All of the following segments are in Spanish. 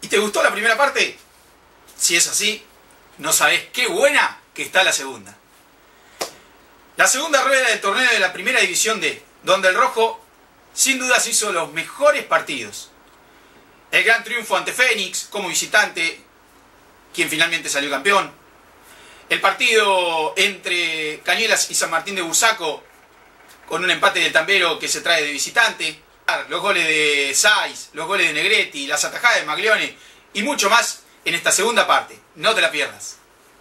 ¿Y te gustó la primera parte? Si es así, no sabés qué buena que está la segunda. La segunda rueda del torneo de la Primera División D, donde el rojo sin dudas hizo los mejores partidos. El gran triunfo ante Fénix como visitante, quien finalmente salió campeón. El partido entre Cañuelas y San Martín de Bursaco, con un empate del Tambero que se trae de visitante. Los goles de Saiz, los goles de Negretti, las atajadas de Maglione y mucho más en esta segunda parte. No te la pierdas.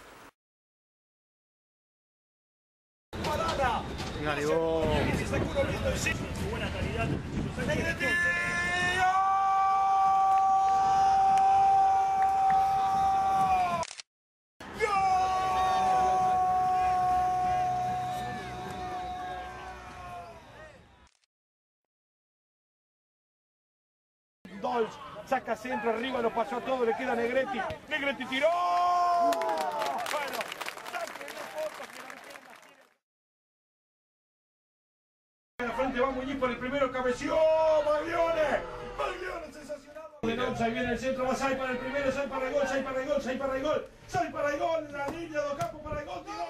Dolce saca centro arriba, lo pasó a todo, le queda Negretti. Negretti tiró. Bueno, sáquenle fotos que la la frente va Muñiz por el primero, cabeció Maglione. Maglione sensacional. Ahí viene el centro, va Sai para el primero, Sai para el gol, Sai para el gol, Sai para el gol, Sai para el gol, la línea de Ocampo para el gol, tiró.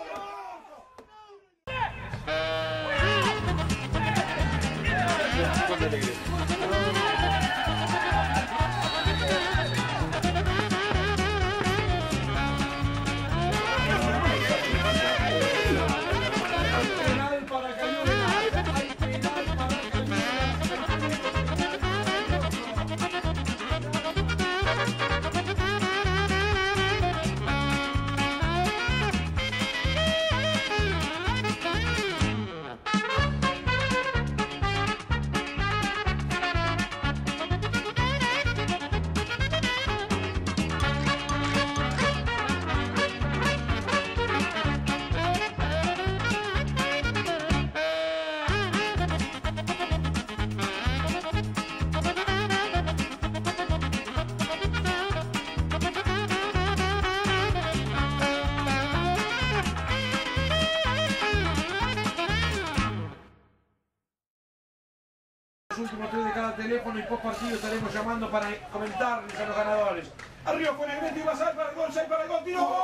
Últimos 3 de cada teléfono y post partido estaremos llamando para comentarles a los ganadores. Arriba fue Negretti, va Sai para el gol, Sai para el gol, tiro. ¡Gol!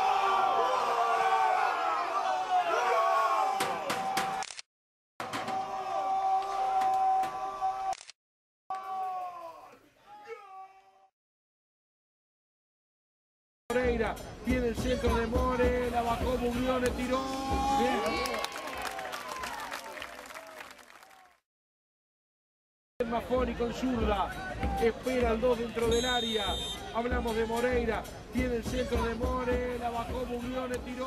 Moreira tiene el centro de More, la bajó Muglione, tiró. Bien. Mafoni con zurda, espera el 2 dentro del área. Hablamos de Moreira, tiene el centro de More, la bajó Muglione, tiró.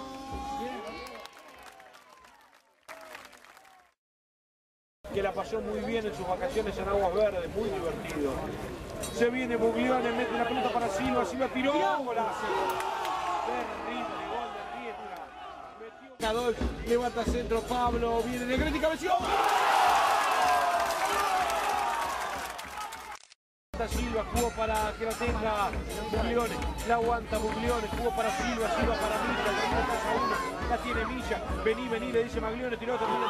Que la pasó muy bien en sus vacaciones en Aguas Verdes, muy divertido. Se viene Muglione, mete la pelota para Silva, Silva tiró. Golazo. Terrible gol de Riestra. Metió levanta centro Pablo, viene Negretti, cabeció. Silva jugó para que la tenga Muglione, la aguanta Muglione, jugó para Silva, Silva para Milla, la tiene Milla, vení, vení, le dice Maglione, tiró, termina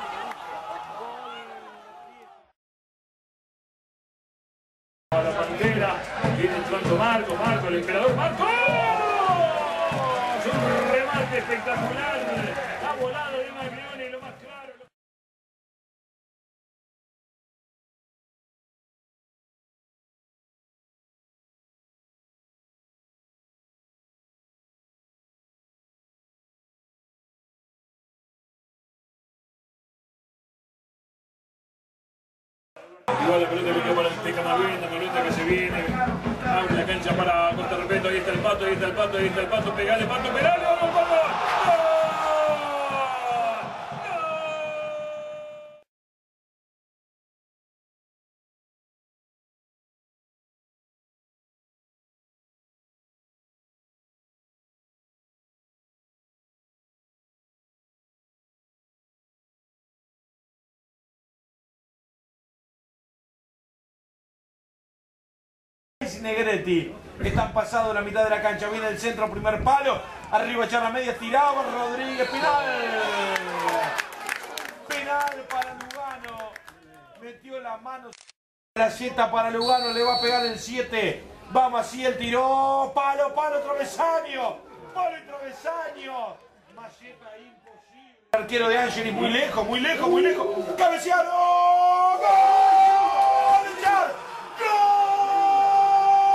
3-1. La bandera, viene entrando Marco, el emperador, Marco. Es un remate espectacular, ha volado de Maglione, lo más claro. Igual la pelota que quedó para Maluenda que se viene, abre la cancha para contra respeto, ahí está el Pato, pegale Pato, pegale, vamos, vamos. Negretti, están pasados la mitad de la cancha, viene el centro, primer palo, arriba echar la media, tiraba Rodríguez, penal. Penal para Lugano, metió la mano, la Z para Lugano, le va a pegar el 7, Vamos así el tiro. Palo, palo, travesaño. Palo y travesaño. Maceta imposible. El arquero de Angeli muy lejos, muy lejos, muy lejos. Cabeceado. ¡Gol! ¡Echar! ¡Gol!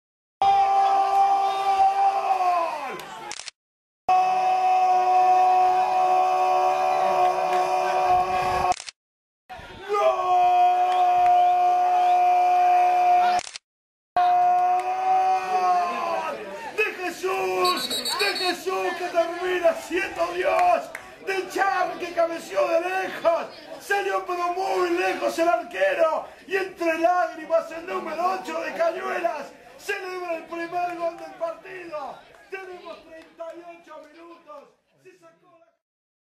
Que termina siendo Dios, de Char que cabeció de lejos, salió pero muy lejos el arquero y entre lágrimas el número 8 de Cañuelas celebra el primer gol del partido. Tenemos 38 minutos, se sacó la...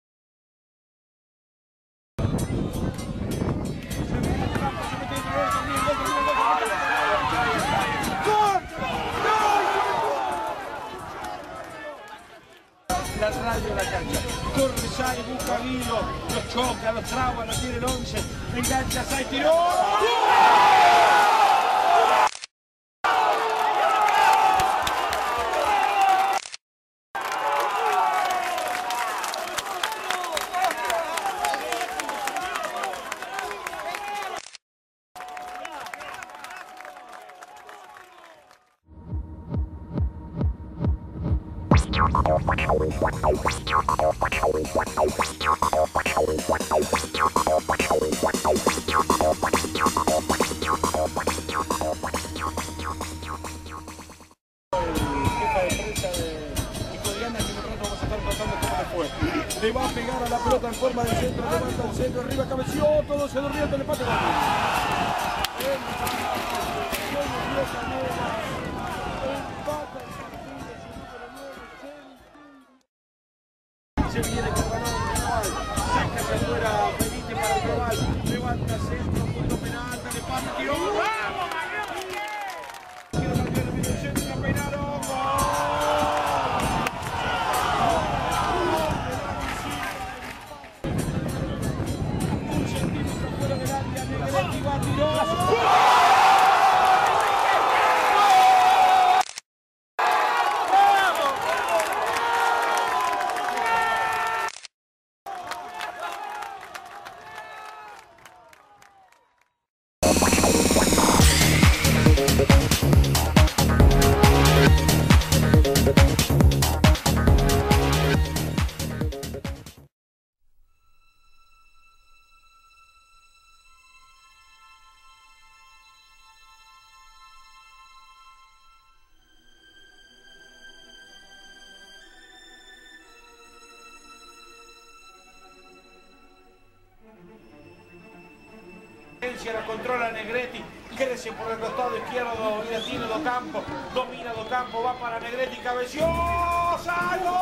La radio de la cancha, corre, sale, busca a Guido, lo choca, lo traba, lo tiene el 11, engancha, sale, tiró. Le va a pegar a la pelota en forma de centro, levanta el centro, arriba cabeció, todo se durmió el empate. Se viene con balón rival, saca hacia afuera, Benítez para el rival, levanta centro, punto penal, dale pase, tiró, ¡vamos, Quiero cambiar el medio centro, la peinaron, un centímetro fuera del área, negativa, tiró. La controla Negretti, crece por el costado izquierdo y la tiene Docampo, domina Docampo, va para Negretti, cabeció, ¡salgo!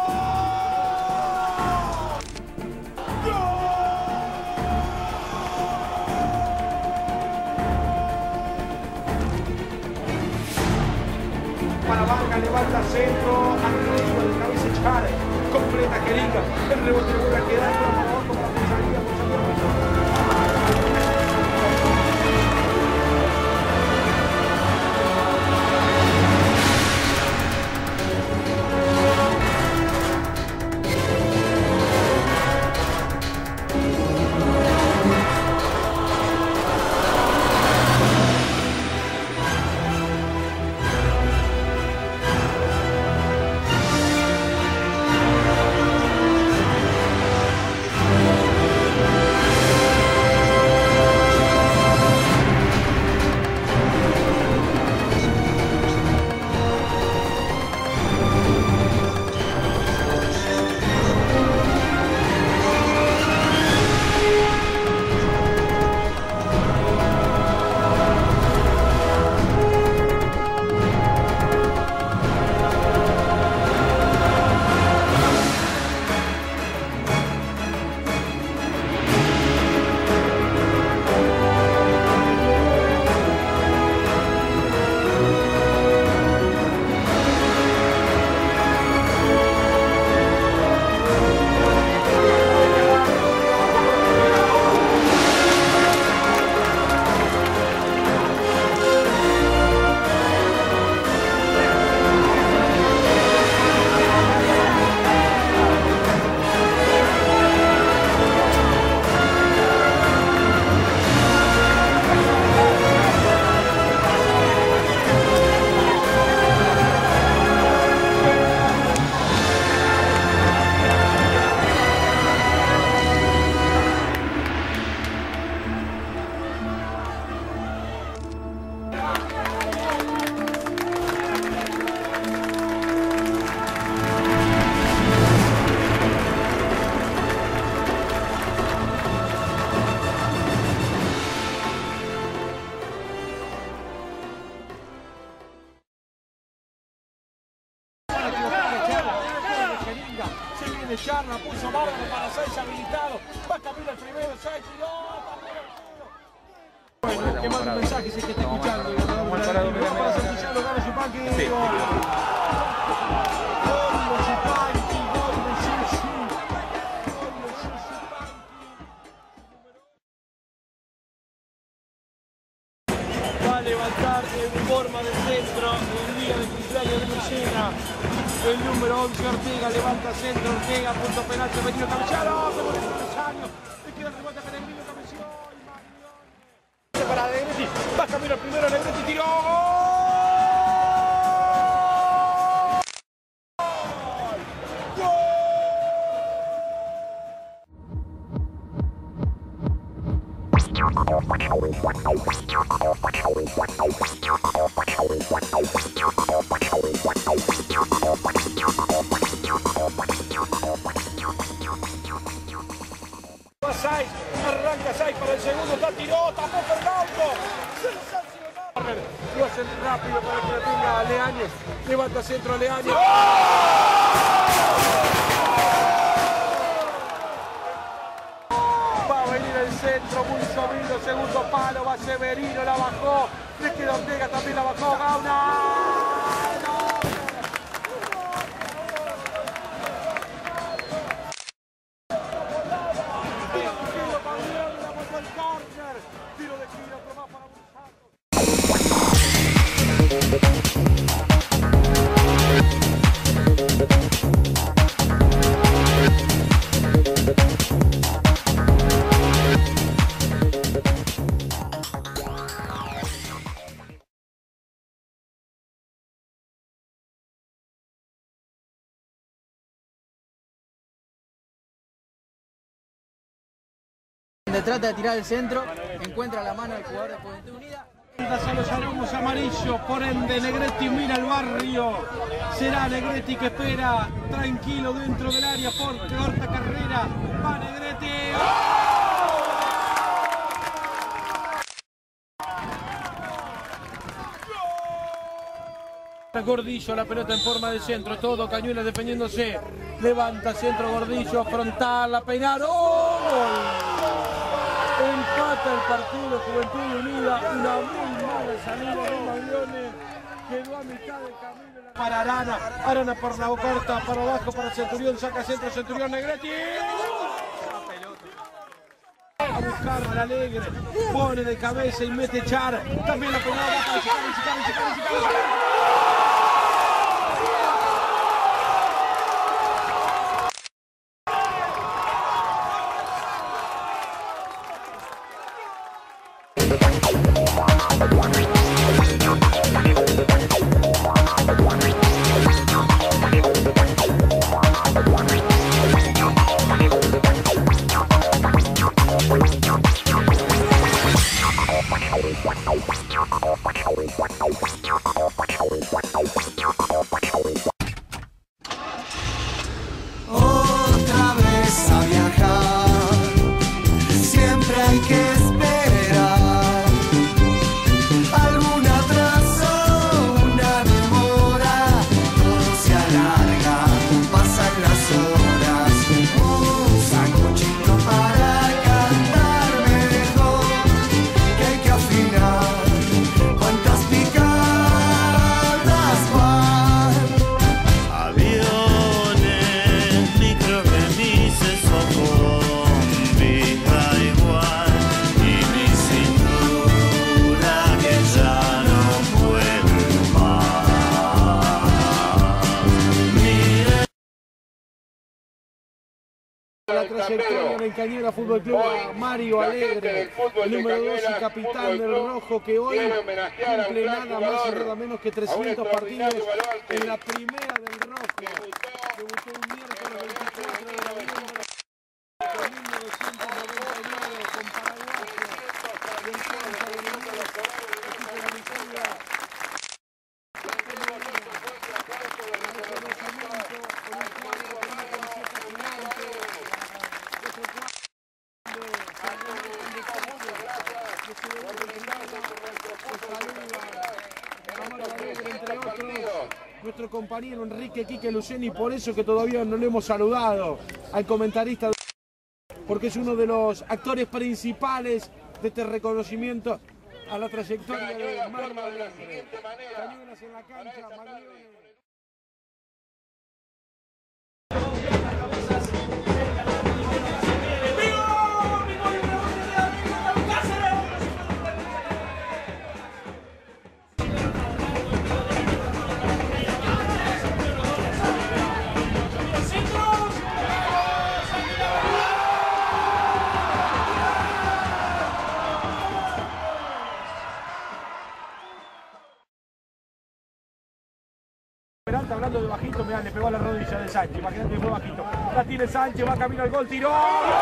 Para Vargas, levanta centro, arriba de cabeza Chávez, completa Jeringa, el rebote vuelve a quedar por abajo para la salida, Char, la puso bárbaro para Sáenz habilitado. Va camino el primero, Sáenz tiró. Bueno, que manda un mensaje si es que está escuchando. Vamos para Santillano, gana Yupanqui. Sí. Va a levantar en forma de centro el día de cumpleaños de Lucena. El número 11 Ortega levanta centro, Ortega, punto penal, Severino Cabellano, se muere Cabellano, le queda el rebote Pellegrino, Cabellano y Marione. Para Negretti, va camino el primero, Negretti tiró, va Sáenz, arranca Sáenz para el segundo, está tiró, tapó Fernando, sensacional. Lo hacen rápido para que la tenga Leáñez, levanta centro Leáñez. Va a venir el centro, muy subido, segundo palo, va Severino, la bajó, le queda Ortega, también la bajó, Gauna. Tiro de esquina, otro más para Donde trata de tirar el centro, encuentra la mano del jugador de Juventud Unida. A los alumnos amarillos, por ende Negretti mira el barrio. Será Negretti que espera tranquilo dentro del área por corta carrera. Va Negretti. Gordillo, la pelota en forma de centro, todo Cañuelas defendiéndose. Levanta centro Gordillo, frontal, la peinaron. ¡Oh! Empata el partido Juventud Unida, una muy mala salida de Marione, quedó a mitad del camino para Arana, Arana por la corta, para abajo para Centurión, saca centro Centurión, Negretti. A buscar al Alegre, pone de cabeza y mete Char, también la pelota para Chicar. Otra vez a viajar, siempre hay que esperar algún atraso, una demora, todo se alarga, pasan las horas, un sanguchito para cantar mejor, que hay que afinar, cuántas picadas van. Aviones, microremises o combis, da igual, y mi cintura que ya no puede más. Mira. La trayectoria del Cañuelas Fútbol Club a Mario Alegre, el número 2 y capitán del Rojo, que hoy cumple nada más y nada menos que 300 partidos en la primera del Rojo. Debutó un miércoles 24 de noviembre con 1999 con Paraguayo del Concha de Unidos, equipo de Nicolia. Entre otros. nuestro compañero Enrique Quique Luceni, por eso que todavía no le hemos saludado al comentarista, porque es uno de los actores principales de este reconocimiento a la trayectoria de Mario Allende. Cañones en la cancha, Maglione. Peralta hablando de bajito, mirá, le pegó a la rodilla de Sánchez, imagínate que fue bajito. La tiene Sánchez, va camino al gol, tiró.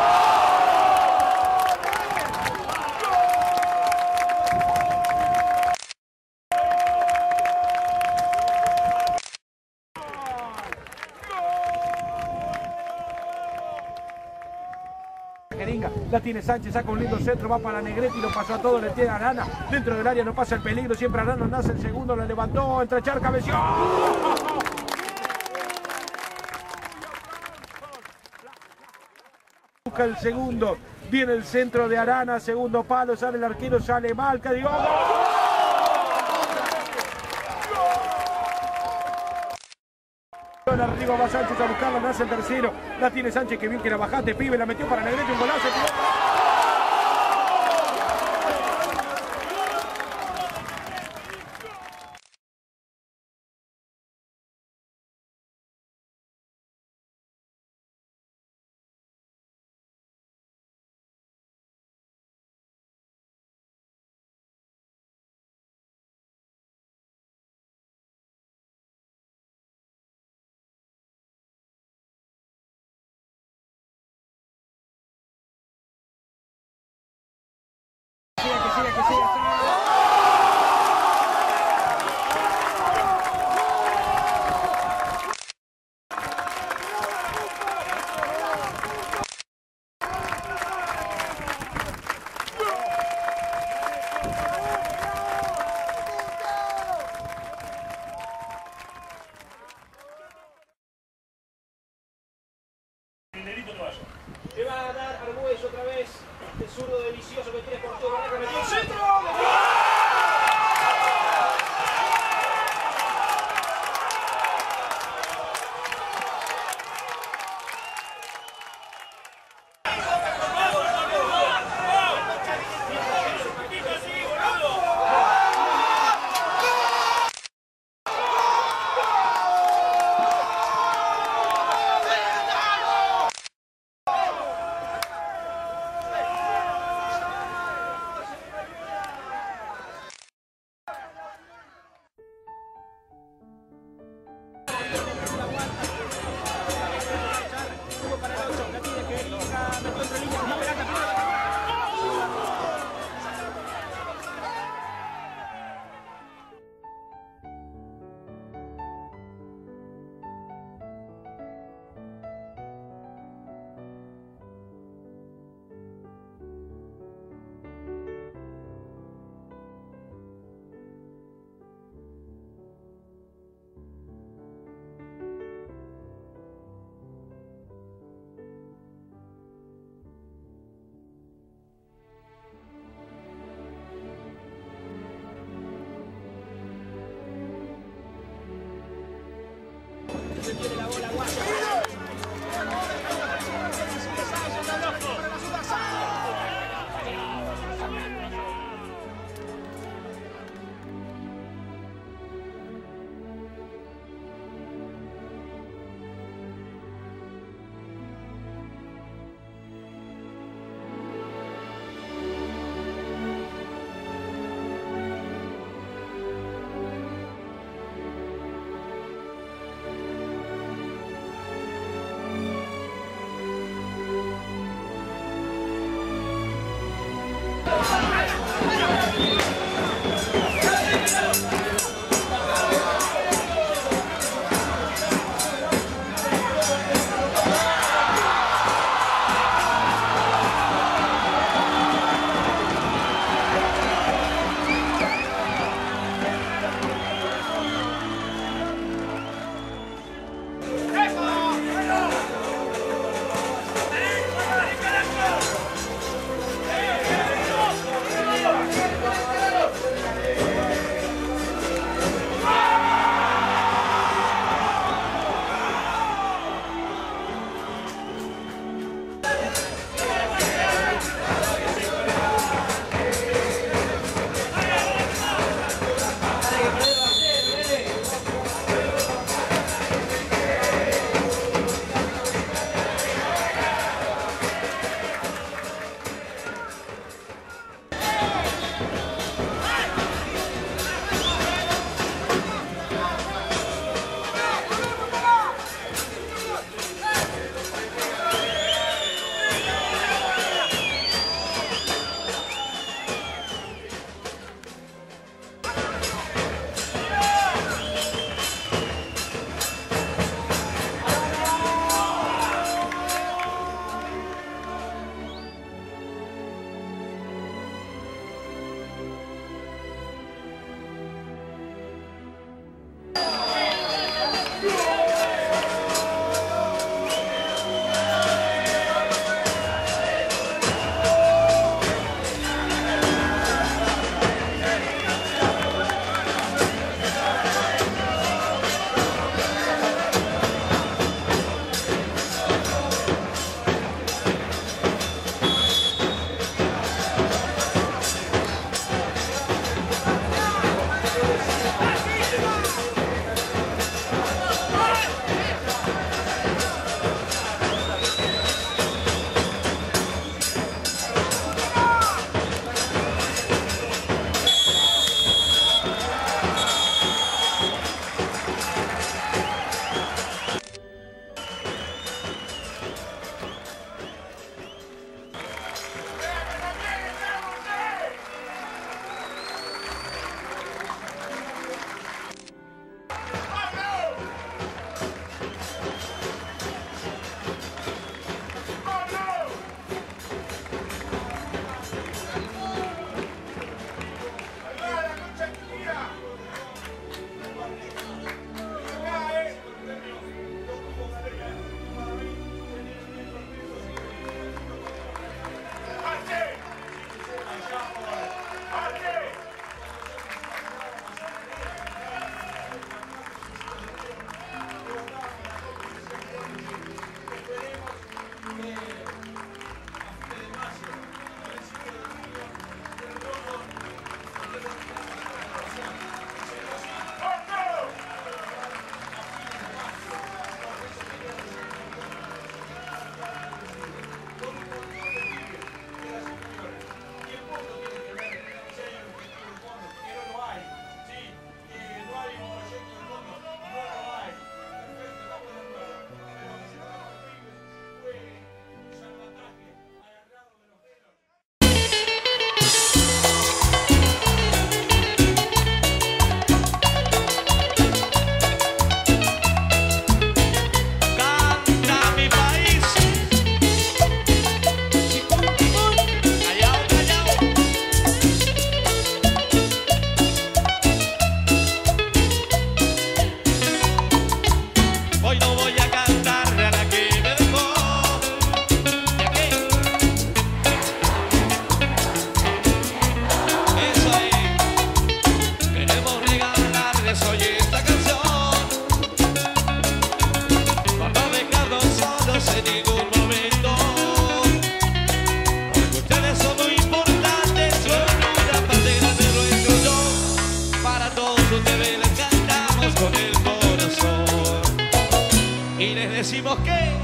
La tiene Sánchez, saca un lindo centro, va para Negretti, lo pasó a todo, le tiene a Arana, dentro del área no pasa el peligro, siempre Arana nace el segundo, la levantó, entra Char, cabeció. Busca el segundo, viene el centro de Arana, segundo palo, sale el arquero, sale Malca, digo. Arriba va Sánchez a buscarla, nace el tercero, la tiene Sánchez, que bien que la bajaste, pibe, la metió para Negretti, un golazo, que siga. Le va a dar Argüelles otra vez, este zurdo delicioso que tiene por todo, que metió el centro. Se tiene la bola, guacha. los que